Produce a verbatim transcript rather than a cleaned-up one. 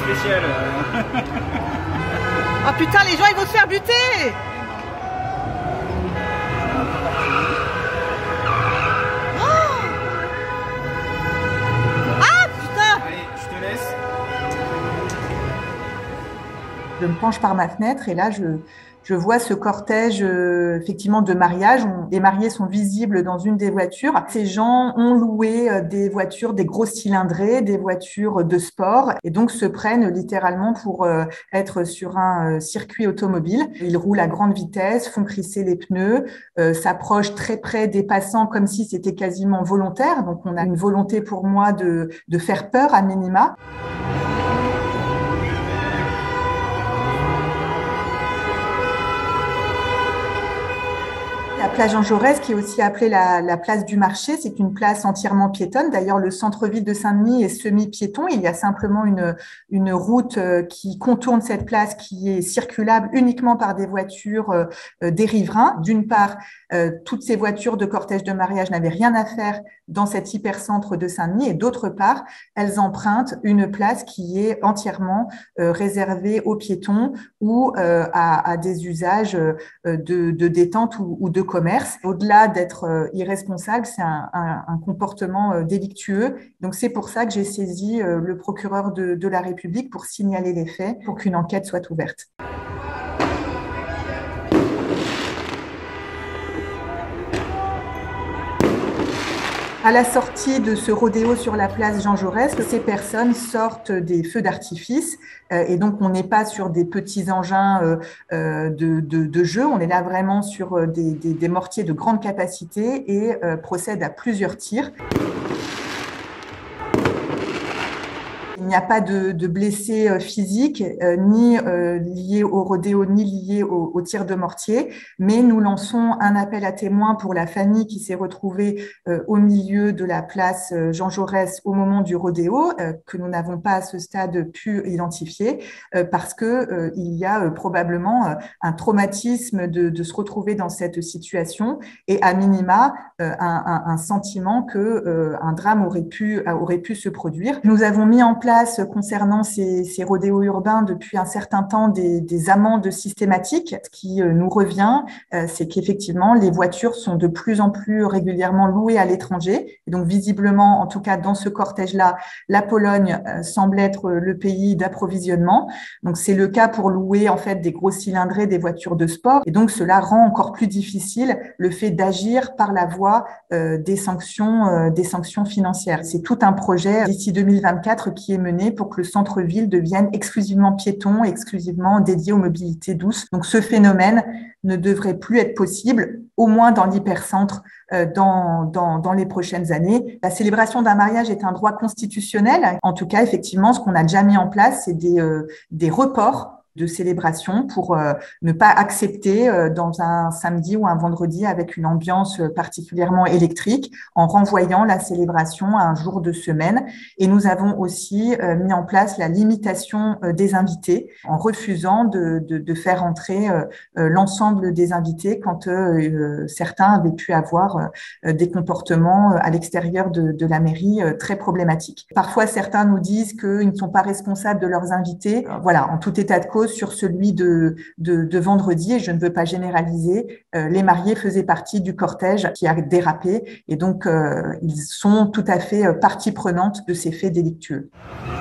spécial. Oh putain, les gens ils vont se faire buter. Oh ah putain. Allez, je te laisse. Je me penche par ma fenêtre et là, je, je vois ce cortège euh, effectivement de mariage. On, les mariés sont visibles dans une des voitures. Ces gens ont loué euh, des voitures, des gros cylindrés, des voitures de sport et donc se prennent littéralement pour euh, être sur un euh, circuit automobile. Ils roulent à grande vitesse, font crisser les pneus, euh, s'approchent très près des passants comme si c'était quasiment volontaire. Donc on a une volonté pour moi de, de faire peur à minima. La place Jean Jaurès, qui est aussi appelée la, la place du marché, c'est une place entièrement piétonne. D'ailleurs, le centre-ville de Saint-Denis est semi-piéton. Il y a simplement une, une route qui contourne cette place qui est circulable uniquement par des voitures euh, des riverains. D'une part, euh, toutes ces voitures de cortège de mariage n'avaient rien à faire dans cet hypercentre de Saint-Denis. Et d'autre part, elles empruntent une place qui est entièrement euh, réservée aux piétons ou euh, à, à des usages euh, de, de détente ou, ou de commerce. Au-delà d'être euh, irresponsable, c'est un, un, un comportement euh, délictueux. Donc, c'est pour ça que j'ai saisi euh, le procureur de, de la République pour signaler les faits, pour qu'une enquête soit ouverte. À la sortie de ce rodéo sur la place Jean Jaurès, ces personnes sortent des feux d'artifice euh, et donc on n'est pas sur des petits engins euh, euh, de, de, de jeu, on est là vraiment sur des, des, des mortiers de grande capacité et euh, procèdent à plusieurs tirs. Il n'y a pas de, de blessés physiques, euh, ni euh, liés au rodéo, ni liés au, au tir de mortier, mais nous lançons un appel à témoins pour la famille qui s'est retrouvée euh, au milieu de la place Jean Jaurès au moment du rodéo, euh, que nous n'avons pas à ce stade pu identifier, euh, parce que euh, il y a euh, probablement euh, un traumatisme de, de se retrouver dans cette situation et à minima euh, un, un, un sentiment que euh, un drame aurait pu, aurait pu se produire. Nous avons mis en place concernant ces, ces rodéos urbains depuis un certain temps des, des amendes systématiques. Ce qui nous revient, c'est qu'effectivement, les voitures sont de plus en plus régulièrement louées à l'étranger. Et donc, visiblement, en tout cas, dans ce cortège-là, la Pologne semble être le pays d'approvisionnement. Donc, c'est le cas pour louer, en fait, des gros cylindrés, des voitures de sport. Et donc, cela rend encore plus difficile le fait d'agir par la voie euh, des sanctions, euh, des sanctions financières. C'est tout un projet d'ici deux mille vingt-quatre qui est mené pour que le centre-ville devienne exclusivement piéton, exclusivement dédié aux mobilités douces. Donc, ce phénomène ne devrait plus être possible, au moins dans l'hypercentre, euh, dans, dans, dans les prochaines années. La célébration d'un mariage est un droit constitutionnel. En tout cas, effectivement, ce qu'on a déjà mis en place, c'est des, euh, des reports de célébration pour euh, ne pas accepter euh, dans un samedi ou un vendredi avec une ambiance particulièrement électrique en renvoyant la célébration à un jour de semaine. Et nous avons aussi euh, mis en place la limitation euh, des invités en refusant de, de, de faire entrer euh, l'ensemble des invités quand euh, certains avaient pu avoir euh, des comportements à l'extérieur de, de la mairie euh, très problématiques. Parfois, certains nous disent qu'ils ne sont pas responsables de leurs invités. Voilà, en tout état de cause, sur celui de, de, de vendredi, et je ne veux pas généraliser, euh, les mariés faisaient partie du cortège qui a dérapé et donc euh, ils sont tout à fait partie prenante de ces faits délictueux.